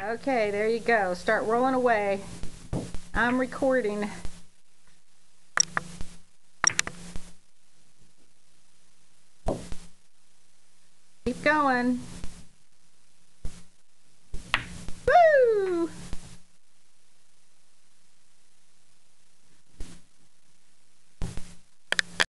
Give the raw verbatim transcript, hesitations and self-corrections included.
Okay, there you go. Start rolling away. I'm recording. Keep going.